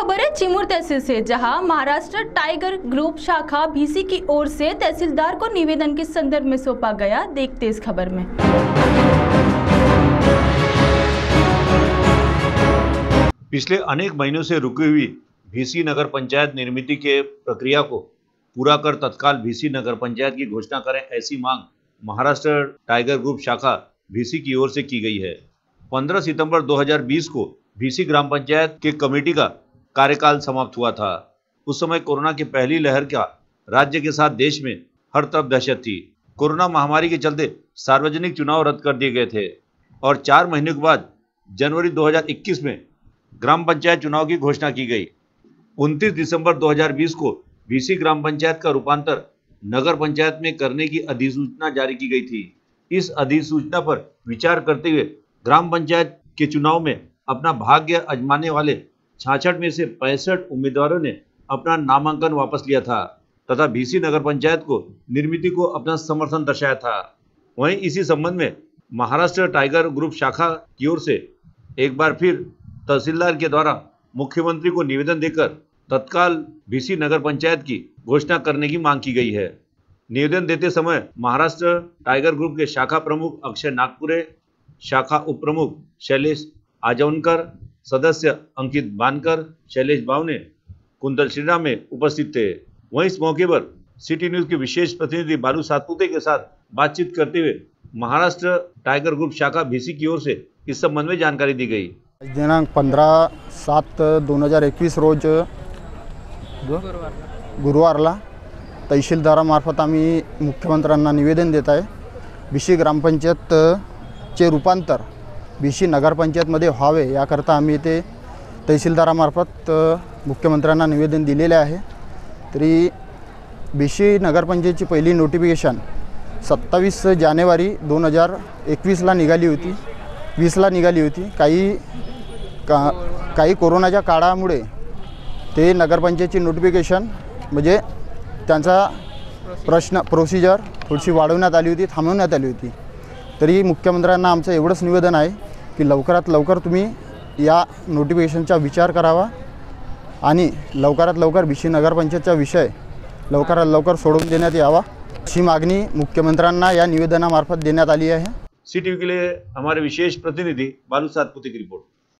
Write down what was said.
खबर है चिमूर तहसील से, जहां महाराष्ट्र टाइगर ग्रुप शाखा भीसी की ओर से तहसीलदार को निवेदन के संदर्भ में सौंपा गया। देखते इस खबर में। पिछले अनेक महीनों से रुकी हुई भीसी नगर पंचायत निर्मिति के प्रक्रिया को पूरा कर तत्काल भीसी नगर पंचायत की घोषणा करें, ऐसी मांग महाराष्ट्र टाइगर ग्रुप शाखा भीसी की ओर से की गई है। 15 सितंबर 2020 को भीसी ग्राम पंचायत के कमेटी का कार्यकाल समाप्त हुआ था। उस समय कोरोना की पहली लहर का राज्य के साथ देश में हर तरफ दहशत थी। कोरोना महामारी के चलते सार्वजनिक चुनाव रद्द कर दिए गए थे और 4 महीने के बाद जनवरी 2021 में ग्राम पंचायत चुनाव की घोषणा की गई। 29 दिसंबर 2020 को भीसी ग्राम पंचायत का रूपांतर नगर पंचायत में करने की अधिसूचना जारी की गई थी। इस अधिसूचना पर विचार करते हुए ग्राम पंचायत के चुनाव में अपना भाग्य आजमाने वाले 66 में से 65 उम्मीदवारों ने अपना नामांकन वापस लिया था तथा भीसी नगर पंचायत को निर्मिति को अपना समर्थन दर्शाया था। वहीं इसी संबंध में महाराष्ट्र टाइगर ग्रुप शाखा की ओर से एक बार फिर तहसीलदार के द्वारा मुख्यमंत्री को निवेदन देकर तत्काल भीसी नगर पंचायत की घोषणा करने की मांग की गई है। निवेदन देते समय महाराष्ट्र टाइगर ग्रुप के शाखा प्रमुख अक्षय नागपुरे, शाखा उप प्रमुख शैलेश आजवनकर, सदस्य अंकित बानकर, शैलेश बावने, कुंतल श्रीराम में उपस्थित थे। वहीं इस मौके पर सिटी न्यूज के विशेष प्रतिनिधि बालू सातपुते के साथ बातचीत करते हुए महाराष्ट्र टाइगर ग्रुप शाखा भीसी की ओर से इस संबंध में जानकारी दी गई। दिनांक 15/7/2021 रोज गुरुवारला तहसीलदारामार्फत आम्ही मुख्यमंत्र्यांना निवेदन देत आहे। भीसी ग्रामपंचायतचे रूपांतर भीसी नगरपंचायतमध्ये व्हावे याकरता आम्ही ते तहसीलदारामार्फत मुख्यमंत्र्यांना निवेदन दिलेले आहे। तरी भीसी नगरपंचायतची पहिली नोटिफिकेशन 27 जानेवारी 2021ला निघाली होती, 20ला निघाली होती। काही कोरोनाच्या काळामुळे ते नगरपंचायतची नोटिफिकेशन म्हणजे त्यांचा प्रोसिजर थोडीशी वाढवण्यात आली होती, थांबवण्यात आली होती। तरी मुख्यमंत्र्यांना आमचं एवढंच निवेदन आहे की लवकरात लवकर तुम्ही या नोटिफिकेशनचा विचार करावा आणि लवकरात लवकर भीसी नगरपंचायतचा विषय लवकरात लवकर सोडवून देण्यात यावा, अशी मागणी मुख्यमंत्र्यांना या निवेदनामार्फत देण्यात आली आहे। सिटी के लिए हमारे विशेष प्रतिनिधि बालू सातपुते की रिपोर्ट।